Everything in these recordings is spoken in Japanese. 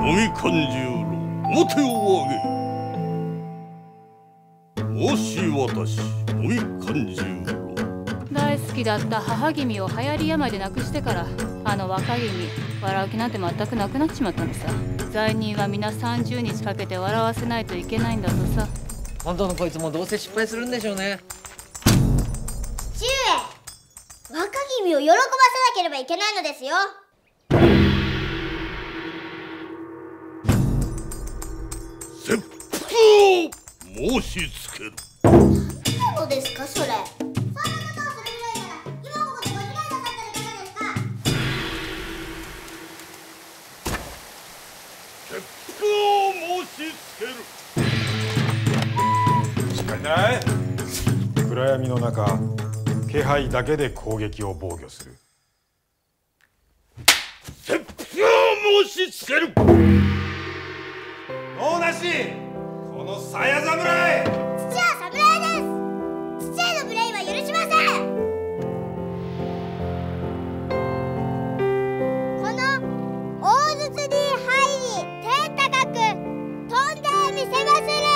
み勘十郎、面を上げ。もし私、のみ勘十郎、 大好きだった母君を流行り病で亡くしてから、あの若君、笑う気なんて全くなくなっちまったのさ。罪人は皆30日かけて笑わせないといけないんだとさ。 本当のこいつもどうせ失敗するんでしょうね。 父上、若君を喜ばせなければいけないのですよ。 切腹を申しつける。 何なのですかそれ。そんなことをするぐらいなら今ここでご自慢なさったらいかがですか。 切腹を申しつける。 しっかりな。暗闇の中、気配だけで攻撃を防御する。 切腹を申しつける。 能なし、この鞘侍。 父は侍です。父への無礼は許しません。この大筒に入り天高く飛んでみせまする。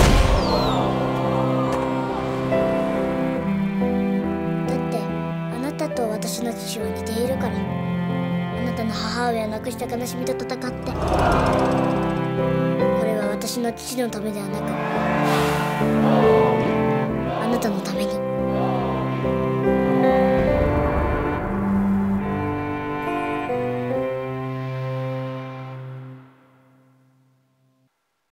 だってあなたと私の父は似ているから。あなたの母親を亡くした悲しみと戦って、これは私の父のためではなくあなたのために。